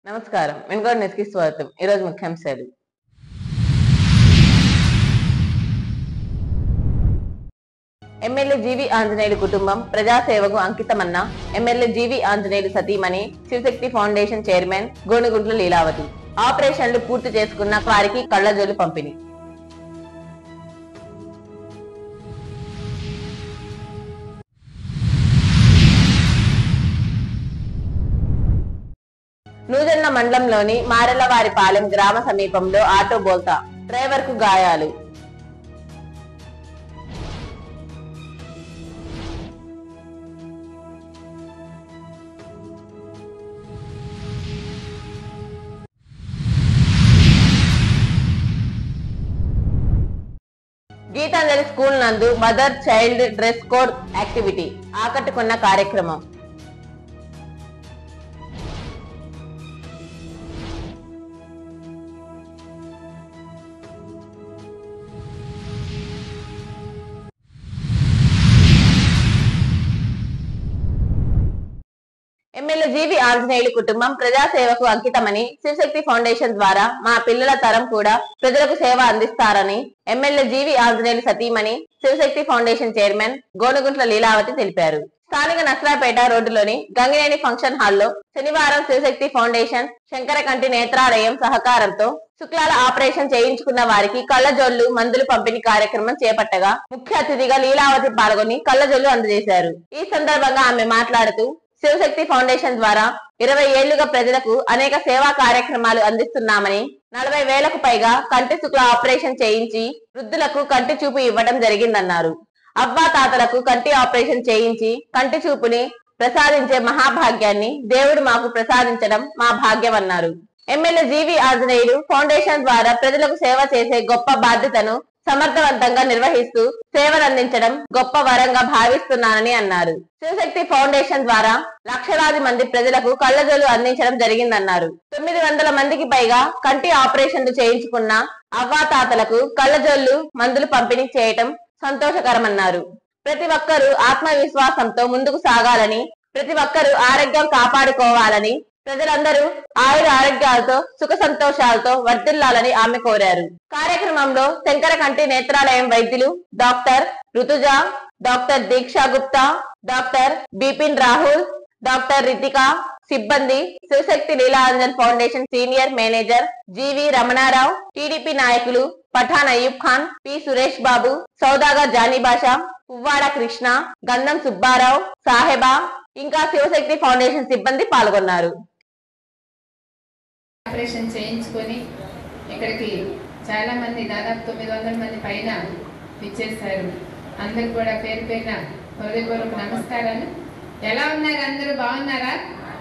నమస్కారం. వెనుగోడు న్యూస్‌కి స్వాగతం. ఈరోజు ముఖ్యాంశాలు. ఎమ్మెల్యే జీవి ఆంజనేయులు కుటుంబం ప్రజాసేవకు అంకితమన్న ఎమ్మెల్యే జీవి ఆంజనేయులు సతీమణి శివశక్తి ఫౌండేషన్ చైర్మన్ గోనుగుంట్ల లీలావతి. ఆపరేషన్లు పూర్తి చేసుకున్న వారికి కళ్లజోలు పంపిణీ. నూజన్న మండలంలోని మారెలవారిపాలెం గ్రామ సమీపంలో ఆటో బోల్తా డ్రైవర్ కు గాయాలు. గీతాంజలి స్కూల్ నందు mother child dress code activity ఆకట్టుకున్న కార్యక్రమం. ఎమ్మెల్యే జీవి ఆంజనేయులు కుటుంబం ప్రజాసేవకు అంకితమని శివశక్తి ఫౌండేషన్ ద్వారా మా పిల్లల తరం కూడా ప్రజలకు సేవ అందిస్తారని ఎమ్మెల్యే జీవి ఆంజనేయులు సతీమణి శివశక్తి ఫౌండేషన్ చైర్మన్ గోనుగుంట్ల లీలావతి తెలిపారు. స్థానిక నస్రాపేట రోడ్డులోని గంగినేని ఫంక్షన్ హాల్లో శనివారం శివశక్తి ఫౌండేషన్ శంకరకంటి నేత్రాలయం సహకారంతో శుక్లాల ఆపరేషన్ చేయించుకున్న వారికి కళ్లజోళ్లు మందులు పంపిణీ కార్యక్రమం చేపట్టగా ముఖ్య అతిథిగా లీలావతి పాల్గొని కళ్లజోళ్లు అందజేశారు. ఈ సందర్భంగా ఆమె మాట్లాడుతూ శివశక్తి ఫౌండేషన్ ద్వారా 20 ఏళ్లుగా ప్రజలకు అనేక సేవా కార్యక్రమాలు అందిస్తున్నామని 40,000కు పైగా కంటి శుక్ల ఆపరేషన్ చేయించి వృద్ధులకు కంటి చూపు ఇవ్వడం జరిగిందన్నారు. అవ్వా తాతలకు కంటి ఆపరేషన్ చేయించి కంటి చూపుని ప్రసాదించే మహాభాగ్యాన్ని దేవుడు మాకు ప్రసాదించడం మా భాగ్యమన్నారు. ఎమ్మెల్యే జీవి ఆంజనేయులు ఫౌండేషన్ ద్వారా ప్రజలకు సేవ చేసే గొప్ప బాధ్యతను సమర్థవంతంగా నిర్వహిస్తూ సేవలందించడం గొప్ప వరంగా భావిస్తున్నానని అన్నారు. శివశక్తి ఫౌండేషన్ ద్వారా లక్షలాది మంది ప్రజలకు కళ్లజోలు అందించడం జరిగిందన్నారు. 900 మందికి పైగా కంటి ఆపరేషన్లు చేయించుకున్న అవ్వాతాతలకు కళ్లజోళ్లు మందులు పంపిణీ చేయటం సంతోషకరమన్నారు. ప్రతి ఒక్కరూ ఆత్మవిశ్వాసంతో ముందుకు సాగాలని, ప్రతి ఒక్కరూ ఆరోగ్యం కాపాడుకోవాలని, ప్రజలందరూ ఆయుర ఆరోగ్యాలతో సుఖ సంతోషాలతో వర్ధిల్లాలని ఆమె కోరారు. కార్యక్రమంలో శంకరకంటి నేత్రాలయం వైద్యులు doctor Rutuja, doctor Deeksha Gupta, doctor Bipin Rahul, doctor Ritika, సిబ్బంది, Shivashakti Leelanjan foundation senior manager GV Ramanarao, TDP నాయకులు పఠాన్ అయ్యూబ్ ఖాన్, పి సురేష్ బాబు, సౌదాగర్ జానీబాషా, పువ్వాడ కృష్ణ, గంధం సుబ్బారావు, సాహెబా ఇంకా శివశక్తి ఫౌండేషన్ సిబ్బంది పాల్గొన్నారు. ఆపరేషన్ చేయించుకొని ఇక్కడికి చాలా మంది దాదాపు 900 మంది పైన ఇచ్చేస్తారు. అందరు కూడా పేరు పేరున హృదయపూర్వక నమస్కారాలు. ఎలా ఉన్నారు? అందరూ బాగున్నారా?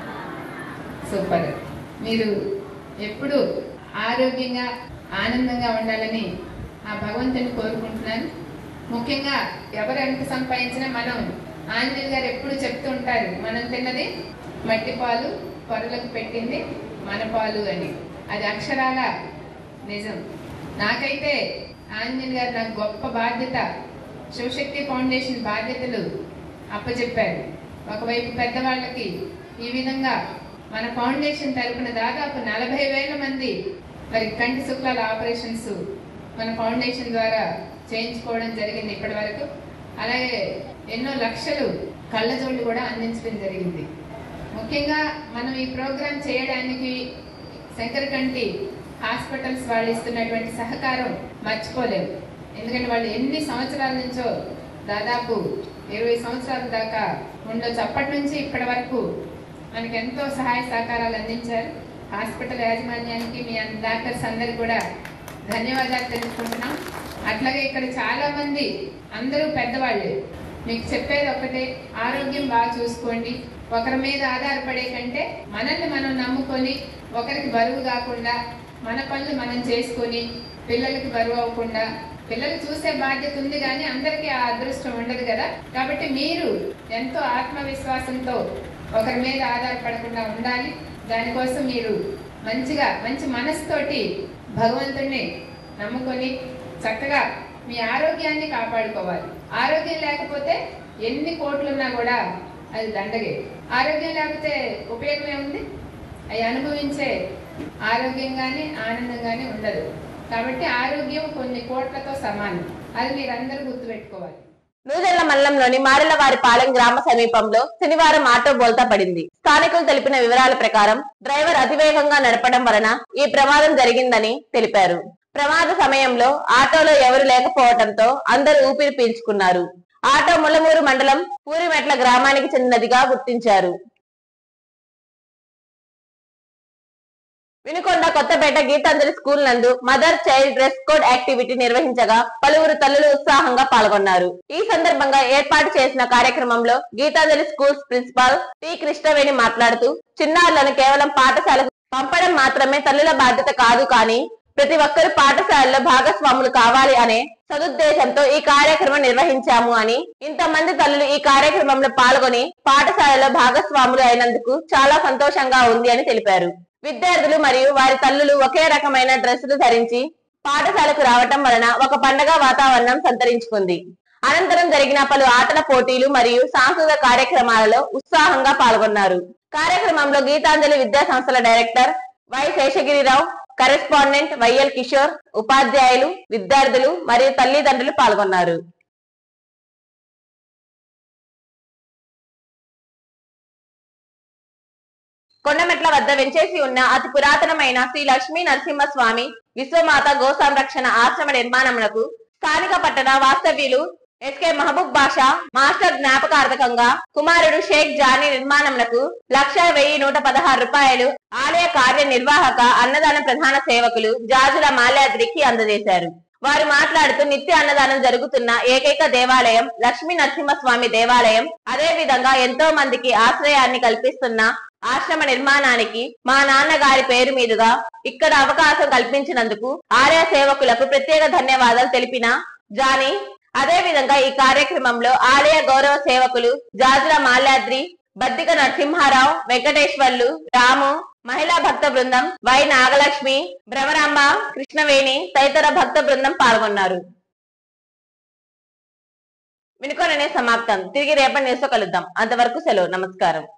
సూపర్. మీరు ఎప్పుడు ఆరోగ్యంగా ఆనందంగా ఉండాలని ఆ భగవంతుని కోరుకుంటున్నాను. ముఖ్యంగా ఎవరు ఎంత సంపాదించినా మనం ఆంజనేయులు గారు ఎప్పుడు చెప్తూ ఉంటారు, మనం తిన్నది మట్టి పాలు, పొరలకు పెట్టింది మన పాలు అని. అది అక్షరాల నిజం. నాకైతే ఆంజనేయులు గారు నాకు గొప్ప బాధ్యత, శివశక్తి ఫౌండేషన్ బాధ్యతలు అప్పచెప్పారు. ఒకవైపు పెద్దవాళ్ళకి ఈ విధంగా మన ఫౌండేషన్ తరపున దాదాపు 40,000 మంది మరి కంటి శుక్లాల ఆపరేషన్స్ మన ఫౌండేషన్ ద్వారా చేయించుకోవడం జరిగింది ఇప్పటి వరకు. అలాగే ఎన్నో లక్షలు కళ్ళజోళ్ళు కూడా అందించడం జరిగింది. ముఖ్యంగా మనం ఈ ప్రోగ్రాం చేయడానికి శంకరకంటి హాస్పిటల్స్ వాళ్ళు ఇస్తున్నటువంటి సహకారం మర్చిపోలేము. ఎందుకంటే వాళ్ళు ఎన్ని సంవత్సరాల నుంచో దాదాపు 20 సంవత్సరాల దాకా ఉండొచ్చు. అప్పటి నుంచి ఇప్పటి వరకు మనకి ఎంతో సహాయ సహకారాలు అందించారు. హాస్పిటల్ యాజమాన్యానికి, మీ డాక్టర్స్ అందరికి కూడా ధన్యవాదాలు తెలుసుకుంటున్నాం. అట్లాగే ఇక్కడ చాలా మంది అందరూ పెద్దవాళ్ళే. మీకు చెప్పేది ఒకటే, ఆరోగ్యం బాగా చూసుకోండి. ఒకరి మీద ఆధారపడే కంటే మనల్ని మనం నమ్ముకొని ఒకరికి బరువు కాకుండా మన పనులు మనం చేసుకొని పిల్లలకి బరువు అవ్వకుండా, పిల్లలు చూసే బాధ్యత ఉంది కానీ అందరికీ ఆ అదృష్టం ఉండదు కదా. కాబట్టి మీరు ఎంతో ఆత్మవిశ్వాసంతో ఒకరి మీద ఆధారపడకుండా ఉండాలి. దానికోసం మీరు మంచి మనసుతోటి భగవంతుడిని నమ్ముకొని చక్కగా మీ ఆరోగ్యాన్ని కాపాడుకోవాలి. ఆరోగ్యం లేకపోతే ఎన్ని కోట్లున్నా కూడా అది దండగే. ఆరోగ్యం లేకపోతే ఉపయోగం ఏముంది? అవి అనుభవించే ఆరోగ్యం కానీ ఆనందం కానీ ఉండదు. కాబట్టి ఆరోగ్యం కొన్ని కోట్లతో సమానం. అది మీరందరూ గుర్తుపెట్టుకోవాలి. నూజెళ్ల మండలంలోని మారెలవారిపాలెం గ్రామ సమీపంలో శనివారం ఆటో బోల్తా పడింది. స్థానికులు తెలిపిన వివరాల ప్రకారం డ్రైవర్ అతివేగంగా నడపడం వలన ఈ ప్రమాదం జరిగిందని తెలిపారు. ప్రమాద సమయంలో ఆటోలో ఎవరు లేకపోవడంతో అందరూ ఊపిరి పీల్చుకున్నారు. ఆటో ముల్లమూరు మండలం పూరిమెట్ల గ్రామానికి చెందినదిగా గుర్తించారు. వినుకొండ కొత్తపేట గీతాంజలి స్కూల్ నందు mother child dress code activity నిర్వహించగా పలువురు తల్లులు ఉత్సాహంగా పాల్గొన్నారు. ఈ సందర్భంగా ఏర్పాటు చేసిన కార్యక్రమంలో Geetanjali schools principal T Krishnaveni మాట్లాడుతూ, చిన్నారులను కేవలం పాఠశాలకు పంపడం మాత్రమే తల్లుల బాధ్యత కాదు, కానీ ప్రతి ఒక్కరూ పాఠశాలలో భాగస్వాములు కావాలి అనే సదుద్దేశంతో ఈ కార్యక్రమం నిర్వహించాము అని, ఇంతమంది తల్లులు ఈ కార్యక్రమంలో పాల్గొని పాఠశాలలో భాగస్వాములు అయినందుకు చాలా సంతోషంగా ఉంది అని తెలిపారు. విద్యార్థులు మరియు వారి తల్లులు ఒకే రకమైన డ్రెస్సులు ధరించి పాఠశాలకు రావటం వలన ఒక పండగ వాతావరణం సంతరించుకుంది. అనంతరం జరిగిన పలు ఆటల పోటీలు మరియు సాంస్కృతిక కార్యక్రమాలలో ఉత్సాహంగా పాల్గొన్నారు. కార్యక్రమంలో గీతాంజలి విద్యా సంస్థల director Y Seshagirirao, correspondent YL Kishore, ఉపాధ్యాయులు, విద్యార్థులు మరియు తల్లిదండ్రులు పాల్గొన్నారు. కొండమెట్ల వద్ద వెంచేసి ఉన్న అతి పురాతనమైన శ్రీ లక్ష్మీ నరసింహస్వామి విశ్వమాత గో సంరక్షణ ఆశ్రమ నిర్మాణమునకు స్థానిక పట్టణ వాస్తవ్యులు ఎస్కే మహబూబ్ బాషా మాస్టర్ జ్ఞాపకార్థకంగా కుమారుడు షేక్ జానీ నిర్మాణమునకు 1,116 రూపాయలు ఆలయ కార్యనిర్వాహక అన్నదాన ప్రధాన సేవకులు జాజుల మాల్యాద్రికి అందజేశారు. వారు మాట్లాడుతూ, నిత్య అన్నదానం జరుగుతున్న ఏకైక దేవాలయం లక్ష్మీ నరసింహస్వామి దేవాలయం. అదే విధంగా ఎంతో మందికి ఆశ్రయాన్ని కల్పిస్తున్న ఆశ్రమ నిర్మాణానికి మా నాన్నగారి పేరు మీదుగా ఇక్కడ అవకాశం కల్పించినందుకు ఆలయ సేవకులకు ప్రత్యేక ధన్యవాదాలు తెలిపిన జానీ, అదే విధంగా ఈ కార్యక్రమంలో ఆలయ గౌరవ సేవకులు జాజుల మాల్యాద్రి, బద్దిక నరసింహారావు, వెంకటేశ్వర్లు, రాము, మహిళా భక్త బృందం, వై నాగలక్ష్మి, భ్రమరాంబ, కృష్ణవేణి తదితర భక్త బృందం పాల్గొన్నారు. వినుకొండనే సమాప్తం. తిరిగి రేపటి న్యూస్ లో కలుద్దాం. అంతవరకు సెలవు. నమస్కారం.